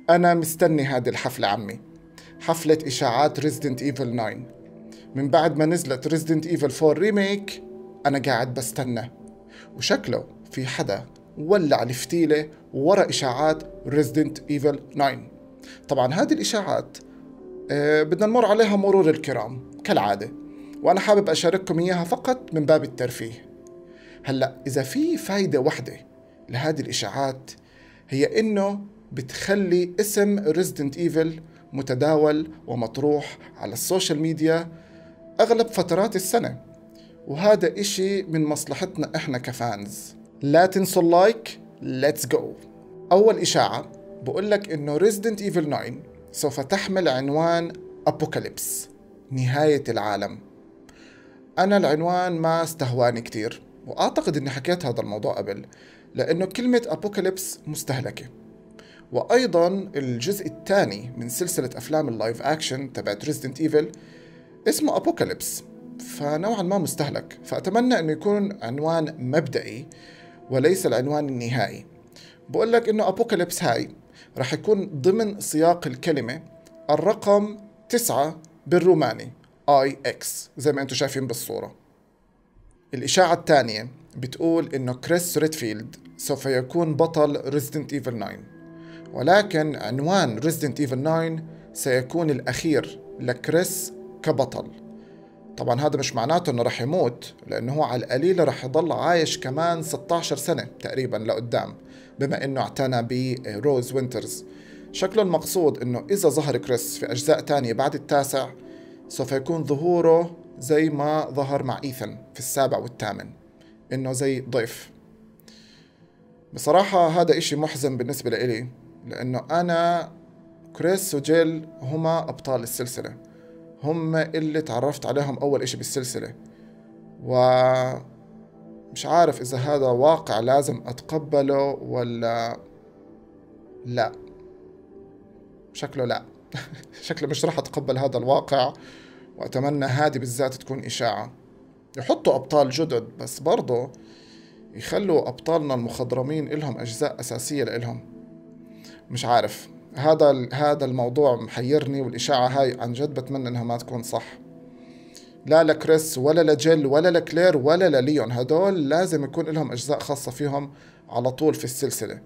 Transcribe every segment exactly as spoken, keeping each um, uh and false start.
أنا مستني هذه الحفلة عمي، حفلة إشاعات Resident Evil تسعة. من بعد ما نزلت Resident Evil فور ريميك أنا قاعد بستنى، وشكله في حدا ولع الفتيلة ورا إشاعات Resident Evil تسعة. طبعا هذه الإشاعات أه بدنا نمر عليها مرور الكرام كالعادة، وأنا حابب أشارككم إياها فقط من باب الترفيه. هلأ إذا في فايدة واحدة لهذه الإشاعات هي إنه بتخلي اسم Resident Evil متداول ومطروح على السوشيال ميديا أغلب فترات السنة، وهذا إشي من مصلحتنا إحنا كفانز. لا تنسوا اللايك. ليتس جو. أول إشاعة بقولك إنه Resident Evil تسعة سوف تحمل عنوان أبوكاليبس، نهاية العالم. أنا العنوان ما استهواني كتير، وأعتقد إني حكيت هذا الموضوع قبل، لأنه كلمة أبوكاليبس مستهلكة. وأيضا الجزء الثاني من سلسلة أفلام اللايف أكشن تبعت Resident Evil اسمه أبوكاليبس، فنوعا ما مستهلك. فأتمنى أنه يكون عنوان مبدئي وليس العنوان النهائي. بقول لك أنه أبوكاليبس هاي رح يكون ضمن سياق الكلمة الرقم تسعة بالروماني آي إكس زي ما أنتم شايفين بالصورة. الإشاعة الثانية بتقول إنه كريس ريدفيلد سوف يكون بطل Resident Evil تسعة، ولكن عنوان Resident Evil تسعة سيكون الأخير لكريس كبطل. طبعا هذا مش معناته إنه رح يموت، لأنه هو على القليل رح يضل عايش كمان ستة عشر سنة تقريبا لقدام، بما إنه اعتنى بروز وينترز. شكله المقصود إنه إذا ظهر كريس في أجزاء تانية بعد التاسع سوف يكون ظهوره زي ما ظهر مع إيثان في السابع والثامن، إنه زي ضيف. بصراحة هذا إشي محزن بالنسبة لإلي، لأنه أنا كريس وجيل هما أبطال السلسلة، هم اللي تعرفت عليهم أول إشي بالسلسلة، ومش عارف إذا هذا واقع لازم أتقبله ولا لا. شكله لا. شكله مش رح أتقبل هذا الواقع، وأتمنى هذه بالذات تكون إشاعة. يحطوا أبطال جدد بس برضو يخلوا أبطالنا المخضرمين إلهم أجزاء أساسية لإلهم. مش عارف، هذا هذا الموضوع محيرني، والإشاعة هاي عن جد بتمنى إنها ما تكون صح. لا لكريس ولا لجيل ولا لكلير ولا لليون، هدول لازم يكون لهم أجزاء خاصة فيهم على طول في السلسلة.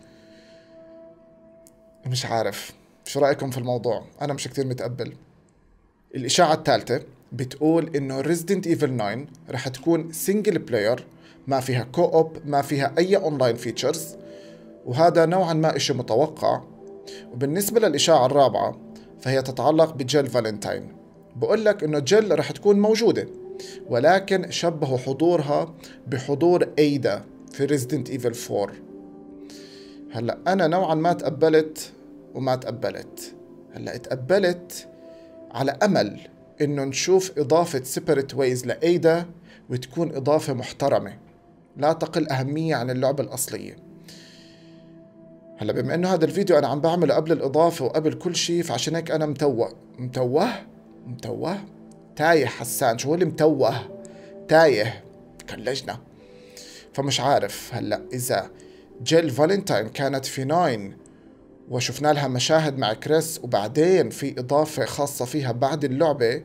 مش عارف شو رأيكم في الموضوع، أنا مش كتير متقبل. الإشاعة الثالثة بتقول إنه Resident Evil تسعة رح تكون سينجل بلاير، ما فيها كو أوب، ما فيها أي أونلاين فيتشرز، وهذا نوعا ما إشي متوقع. وبالنسبة للإشاعة الرابعة فهي تتعلق بجيل فالنتاين. بقول لك إنه جيل رح تكون موجودة، ولكن شبهوا حضورها بحضور أيدا في Resident Evil فور. هلأ أنا نوعا ما تقبلت وما تقبلت. هلأ تقبلت على أمل إنه نشوف إضافة سيبريت ويز لأيدا وتكون إضافة محترمة لا تقل أهمية عن اللعبة الأصلية. هلا بما إنه هذا الفيديو أنا عم بعمله قبل الإضافة وقبل كل شيء، فعشان هيك أنا متوه متوه متوه تايه. حسان شو هو اللي متوه تايه كلجنا. فمش عارف هلا إذا جيل فالنتاين كانت في ناين وشفنا لها مشاهد مع كريس وبعدين في إضافة خاصة فيها بعد اللعبة،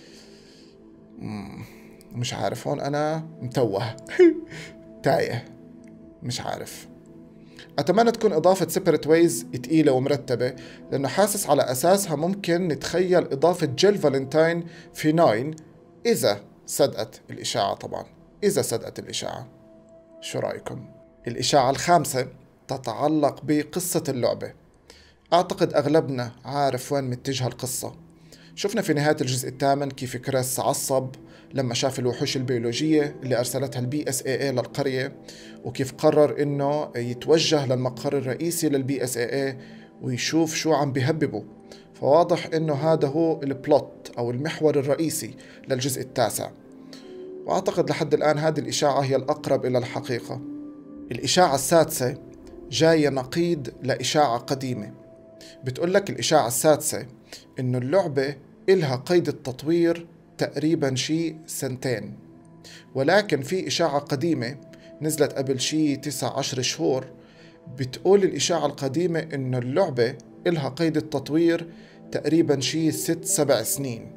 مش عارف، هون أنا متوه تايه مش عارف. أتمنى تكون إضافة سيبريت ويز تقيلة ومرتبة، لأنه حاسس على أساسها ممكن نتخيل إضافة جيل فالنتاين في ناين إذا صدقت الإشاعة. طبعا إذا صدقت الإشاعة. شو رأيكم؟ الإشاعة الخامسة تتعلق بقصة اللعبة. أعتقد أغلبنا عارف وين متجهة القصة. شفنا في نهاية الجزء الثامن كيف كريس عصب لما شاف الوحوش البيولوجية اللي أرسلتها البي اس اي اي للقرية، وكيف قرر إنه يتوجه للمقر الرئيسي للبي اس اي اي ويشوف شو عم بيهببوا. فواضح إنه هذا هو البلوت أو المحور الرئيسي للجزء التاسع، وأعتقد لحد الآن هذه الإشاعة هي الأقرب إلى الحقيقة. الإشاعة السادسة جاية نقيض لإشاعة قديمة. بتقول لك الإشاعة السادسة إنه اللعبة إلها قيد التطوير تقريبا شي سنتين، ولكن في إشاعة قديمة نزلت قبل شي تسعة عشر شهور بتقول الإشاعة القديمة إنه اللعبة إلها قيد التطوير تقريبا شي ست سبع سنين.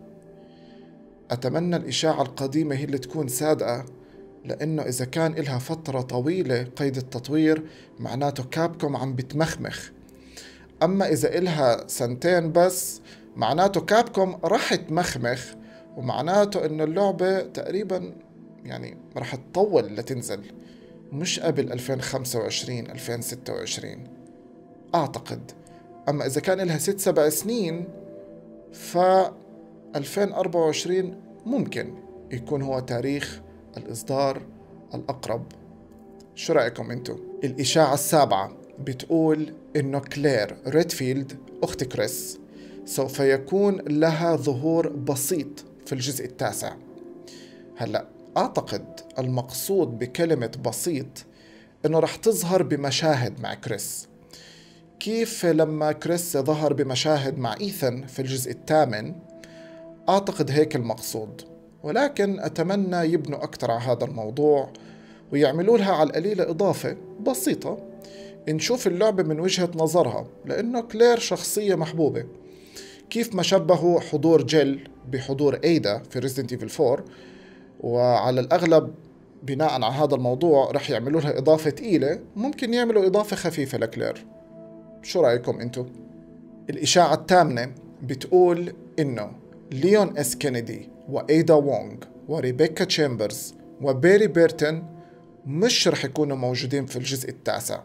أتمنى الإشاعة القديمة هي اللي تكون صادقة، لأنه إذا كان إلها فترة طويلة قيد التطوير معناته كابكوم عم بتمخمخ. أما إذا إلها سنتين بس معناته كابكوم رح تمخمخ، ومعناته إنه اللعبة تقريبا يعني رح تطول لتنزل، مش قبل ألفين وخمسة وعشرين ألفين وستة وعشرين أعتقد. أما إذا كان إلها ست سبع سنين ف ألفين وأربعة وعشرين ممكن يكون هو تاريخ الإصدار الأقرب. شو رأيكم انتو؟ الإشاعة السابعة بتقول إنه كلير ريدفيلد أخت كريس سوف يكون لها ظهور بسيط في الجزء التاسع. هلأ أعتقد المقصود بكلمة بسيط إنه رح تظهر بمشاهد مع كريس، كيف لما كريس ظهر بمشاهد مع إيثان في الجزء الثامن. أعتقد هيك المقصود، ولكن أتمنى يبنوا أكثر على هذا الموضوع ويعملوا لها على القليلة إضافة بسيطة نشوف اللعبة من وجهة نظرها، لأنه كلير شخصية محبوبة. كيف ما شبهوا حضور جيل بحضور إيدا في Resident Evil فور، وعلى الأغلب بناء على هذا الموضوع رح يعملوا لها إضافة تقيلة، ممكن يعملوا إضافة خفيفة لكلير. شو رأيكم أنتو؟ الإشاعة الثامنة بتقول إنه ليون إس كينيدي وإيدا وونغ وريبيكا تشامبرز وبيري بيرتون مش رح يكونوا موجودين في الجزء التاسع.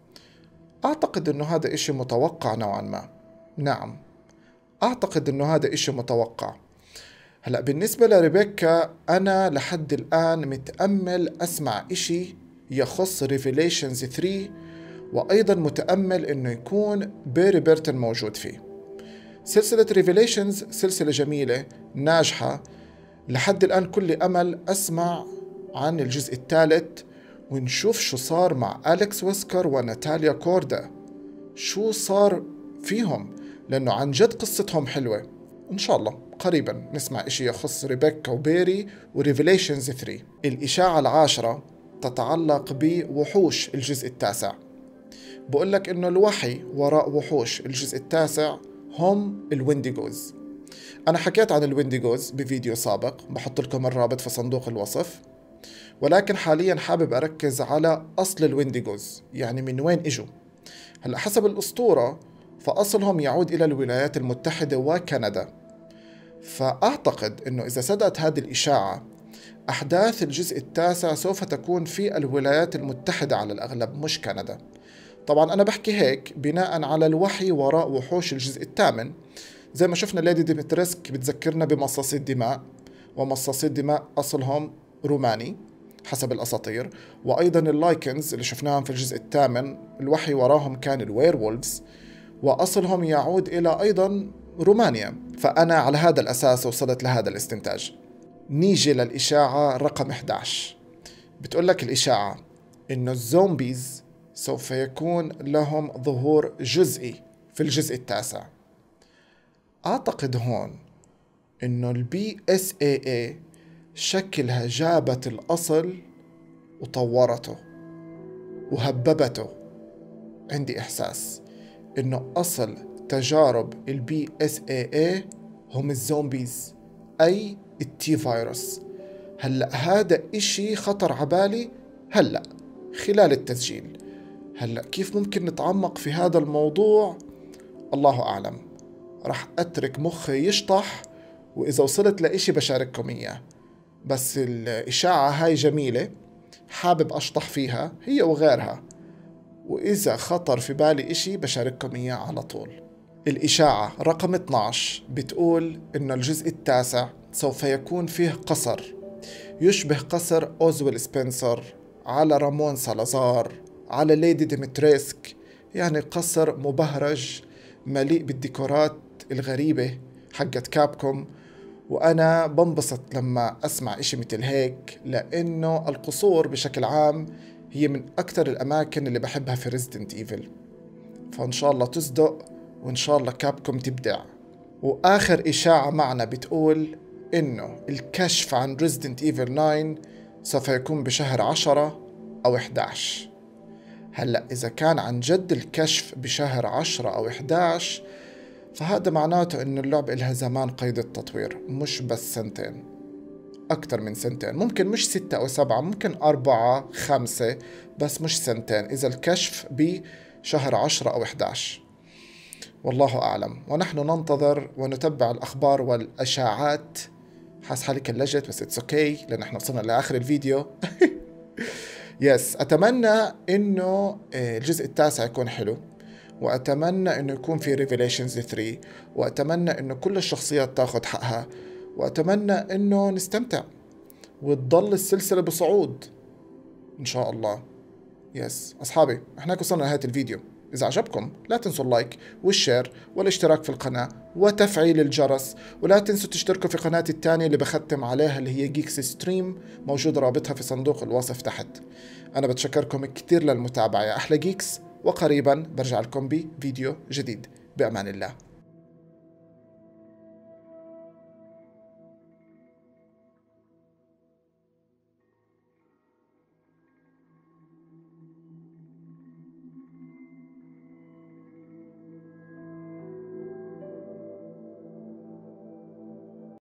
أعتقد إنه هذا إشي متوقع نوعا ما. نعم، أعتقد إنه هذا إشي متوقع. هلأ بالنسبة لريبيكا أنا لحد الآن متأمل أسمع إشي يخص ريفيليشنز ثري، وأيضا متأمل إنه يكون بيري بيرتون موجود فيه. سلسلة ريفيليشنز سلسلة جميلة ناجحة، لحد الآن كل أمل أسمع عن الجزء الثالث ونشوف شو صار مع أليكس ويسكر وناتاليا كوردا، شو صار فيهم، لأنه عن جد قصتهم حلوة. إن شاء الله قريبا نسمع إشي يخص ريبيكا وبيري وريفيليشنز ثري. الإشاعة العاشرة تتعلق بوحوش الجزء التاسع. بقول لك إنه الوحي وراء وحوش الجزء التاسع هم الوينديغوز. أنا حكيت عن الوينديغوز بفيديو سابق، بحط لكم الرابط في صندوق الوصف، ولكن حاليا حابب أركز على أصل الوينديغوز، يعني من وين إجوا. هلأ حسب الأسطورة فأصلهم يعود إلى الولايات المتحدة وكندا، فأعتقد أنه إذا صدقت هذه الإشاعة أحداث الجزء التاسع سوف تكون في الولايات المتحدة على الأغلب مش كندا. طبعا أنا بحكي هيك بناء على الوحي وراء وحوش الجزء الثامن. زي ما شفنا ليدي ديمتريسك بتذكرنا بمصاصي الدماء، ومصاصي الدماء أصلهم روماني حسب الأساطير، وأيضا اللايكنز اللي شفناهم في الجزء الثامن الوحي وراهم كان الويرولفز، وأصلهم يعود إلى أيضا رومانيا. فأنا على هذا الأساس وصلت لهذا الاستنتاج. نيجي للإشاعة رقم إحدى عشر. بتقول لك الإشاعة إنه الزومبيز سوف يكون لهم ظهور جزئي في الجزء التاسع. أعتقد هون إنه البي اس اي اي شكلها جابت الأصل وطورته وهببته. عندي إحساس إنه أصل تجارب البي اس اي اي هم الزومبيز، أي التي فيروس. هلأ هذا إشي خطر عبالي هلأ خلال التسجيل. هلأ كيف ممكن نتعمق في هذا الموضوع الله أعلم. رح أترك مخي يشطح، وإذا وصلت لإشي بشارككم إياه. بس الإشاعة هاي جميلة، حابب أشطح فيها هي وغيرها، وإذا خطر في بالي إشي بشارككم إياه على طول. الإشاعة رقم اثني عشر بتقول إنه الجزء التاسع سوف يكون فيه قصر يشبه قصر أوزويل سبنسر على رامون سالازار على ليدي ديمتريسك، يعني قصر مبهرج مليء بالديكورات الغريبة حقت كابكوم. وأنا بنبسط لما أسمع إشي مثل هيك، لأنه القصور بشكل عام هي من أكثر الأماكن اللي بحبها في ريزيدنت إيفل، فإن شاء الله تصدق وإن شاء الله كابكوم تبدع. وآخر إشاعة معنا بتقول إنه الكشف عن ريزيدنت إيفل تسعة سوف يكون بشهر عشرة أو إحدى عشر. هلأ إذا كان عن جد الكشف بشهر عشرة أو إحدى عشر فهذا معناته إنه اللعبة إلها زمان قيد التطوير، مش بس سنتين، أكتر من سنتين، ممكن مش ستة أو سبعة، ممكن أربعة خمسة، بس مش سنتين إذا الكشف بشهر عشرة أو إحدى عشر. والله أعلم، ونحن ننتظر ونتبع الأخبار والأشاعات. حاس حالي كلجت بس اتس اوكي okay لأن احنا وصلنا لآخر الفيديو. يس أتمنى إنه الجزء التاسع يكون حلو، وأتمنى إنه يكون في ريفيليشنز ثلاثة، وأتمنى إنه كل الشخصيات تاخد حقها، وأتمنى إنه نستمتع وتضل السلسلة بصعود إن شاء الله. يس أصحابي، إحنا وصلنا لنهاية الفيديو. إذا عجبكم لا تنسوا اللايك والشير والاشتراك في القناة وتفعيل الجرس، ولا تنسوا تشتركوا في قناتي الثانية اللي بختم عليها اللي هي جيكس ستريم، موجود رابطها في صندوق الوصف تحت. أنا بتشكركم كتير للمتابعة يا أحلى جيكس، وقريبا برجع لكم بفيديو جديد بأمان الله.